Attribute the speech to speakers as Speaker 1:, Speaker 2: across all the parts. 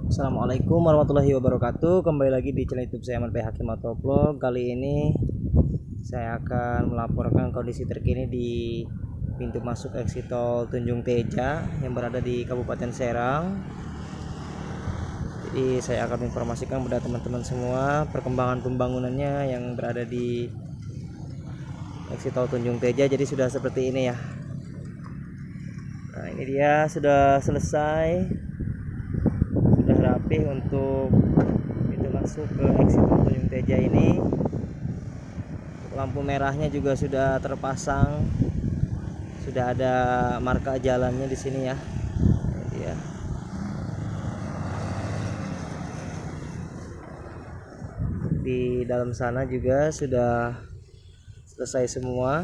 Speaker 1: Assalamualaikum warahmatullahi wabarakatuh. Kembali lagi di channel YouTube saya MNP Hakim Motovlog. Kali ini saya akan melaporkan kondisi terkini di pintu masuk exit tol Tunjung Teja yang berada di Kabupaten Serang. Jadi saya akan informasikan kepada teman-teman semua perkembangan pembangunannya yang berada di exit tol Tunjung Teja. Jadi sudah seperti ini ya. Nah, ini dia sudah selesai, sudah rapi untuk pintu masuk ke exit tol Tunjung Teja ini. Lampu merahnya juga sudah terpasang, sudah ada marka jalannya di sini ya. Ya. Di dalam sana juga sudah selesai semua.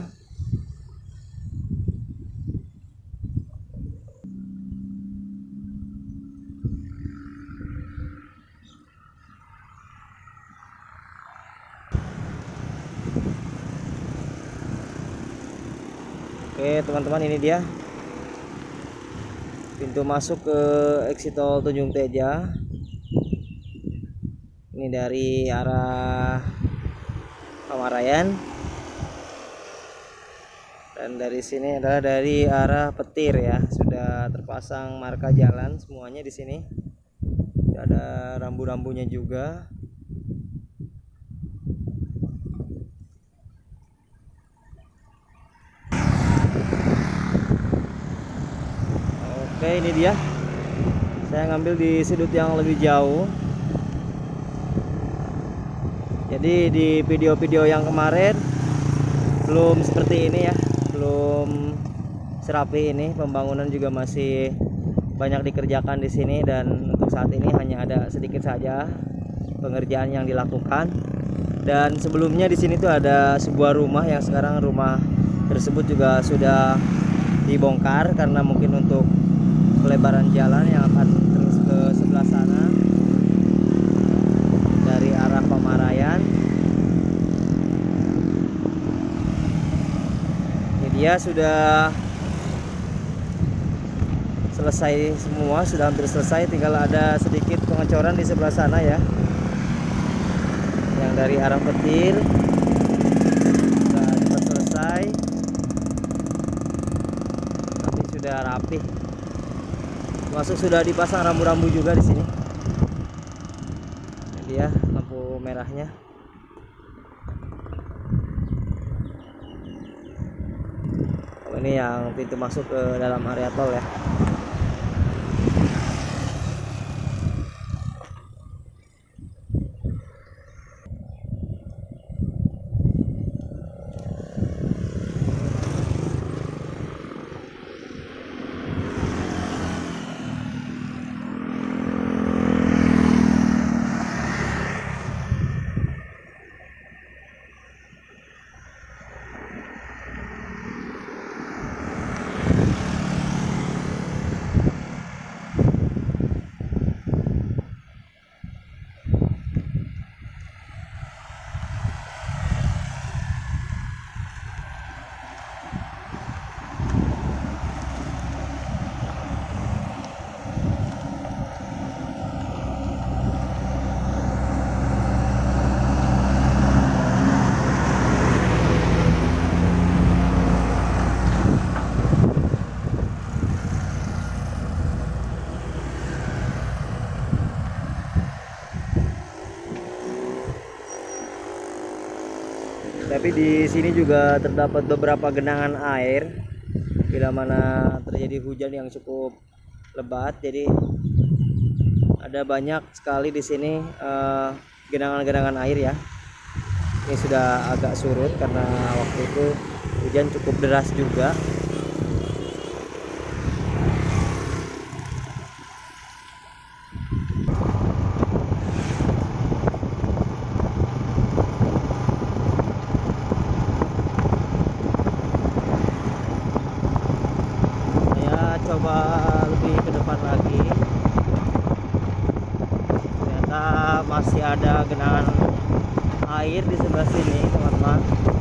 Speaker 1: Oke teman-teman, ini dia pintu masuk ke exit tol Tunjung Teja. Ini dari arah Pamarayan, dan dari sini adalah dari arah Petir ya. Sudah terpasang marka jalan semuanya di sini. Sudah ada rambu-rambunya juga. Oke, ini dia. Saya ngambil di sudut yang lebih jauh. Jadi di video-video yang kemarin belum seperti ini ya, belum serapi ini. Pembangunan juga masih banyak dikerjakan di sini, dan untuk saat ini hanya ada sedikit saja pengerjaan yang dilakukan. Dan sebelumnya di sini tuh ada sebuah rumah yang sekarang rumah tersebut juga sudah dibongkar karena mungkin untuk pelebaran jalan yang akan terus ke sebelah sana dari arah Pamarayan. Ini dia sudah selesai semua, sudah hampir selesai, tinggal ada sedikit pengecoran di sebelah sana ya, yang dari arah Petir sudah cepat selesai, tapi sudah rapi. Masuk sudah dipasang rambu-rambu juga di sini. Ini dia lampu merahnya. Ini yang pintu masuk ke dalam area tol ya. Tapi di sini juga terdapat beberapa genangan air bila mana terjadi hujan yang cukup lebat. Jadi ada banyak sekali di sini genangan-genangan air ya. Ini sudah agak surut karena waktu itu hujan cukup deras juga. Coba lebih ke depan lagi, ternyata masih ada genangan air di sebelah sini teman-teman.